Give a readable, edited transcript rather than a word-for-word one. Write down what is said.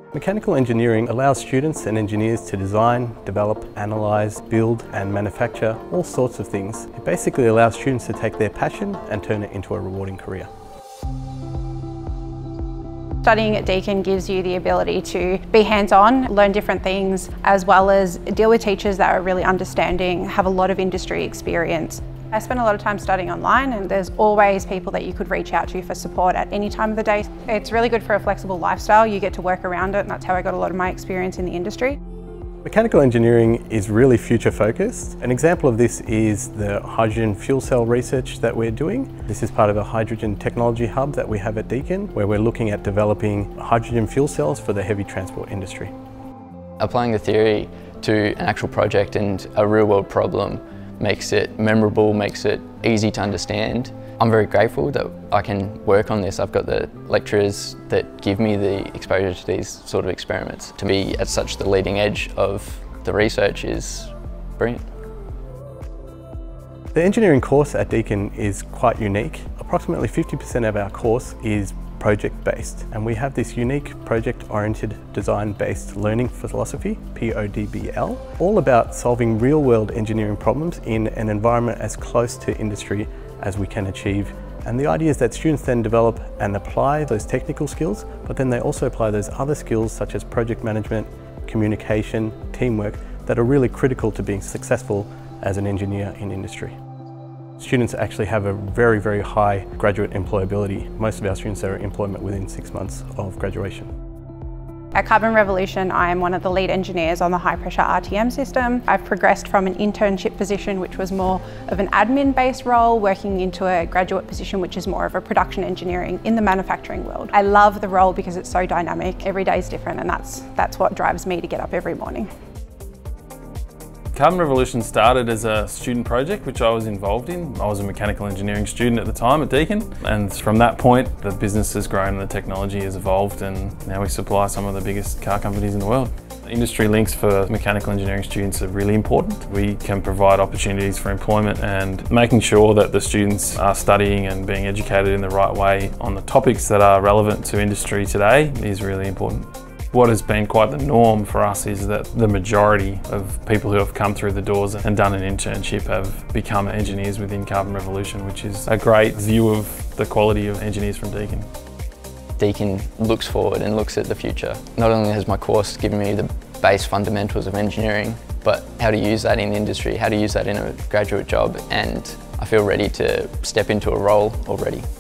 Mechanical engineering allows students and engineers to design, develop, analyse, build and manufacture all sorts of things. It basically allows students to take their passion and turn it into a rewarding career. Studying at Deakin gives you the ability to be hands-on, learn different things, as well as deal with teachers that are really understanding, have a lot of industry experience. I spend a lot of time studying online, and there's always people that you could reach out to for support at any time of the day. It's really good for a flexible lifestyle. You get to work around it, and that's how I got a lot of my experience in the industry. Mechanical engineering is really future focused. An example of this is the hydrogen fuel cell research that we're doing. This is part of a hydrogen technology hub that we have at Deakin, where we're looking at developing hydrogen fuel cells for the heavy transport industry. Applying the theory to an actual project and a real world problem makes it memorable, makes it easy to understand. I'm very grateful that I can work on this. I've got the lecturers that give me the exposure to these sort of experiments. To be at such the leading edge of the research is brilliant. The engineering course at Deakin is quite unique. Approximately 50% of our course is project-based, and we have this unique project-oriented design-based learning philosophy, PODBL, all about solving real-world engineering problems in an environment as close to industry as we can achieve. And the idea is that students then develop and apply those technical skills, but then they also apply those other skills such as project management, communication, teamwork, that are really critical to being successful as an engineer in industry. Students actually have a very, very high graduate employability. Most of our students are in employment within 6 months of graduation. At Carbon Revolution, I am one of the lead engineers on the high pressure RTM system. I've progressed from an internship position, which was more of an admin-based role, working into a graduate position, which is more of a production engineering in the manufacturing world. I love the role because it's so dynamic. Every day is different, and that's what drives me to get up every morning. Carbon Revolution started as a student project which I was involved in. I was a mechanical engineering student at the time at Deakin, and from that point the business has grown and the technology has evolved, and now we supply some of the biggest car companies in the world. Industry links for mechanical engineering students are really important. We can provide opportunities for employment, and making sure that the students are studying and being educated in the right way on the topics that are relevant to industry today is really important. What has been quite the norm for us is that the majority of people who have come through the doors and done an internship have become engineers within Carbon Revolution, which is a great view of the quality of engineers from Deakin. Deakin looks forward and looks at the future. Not only has my course given me the base fundamentals of engineering, but how to use that in the industry, how to use that in a graduate job, and I feel ready to step into a role already.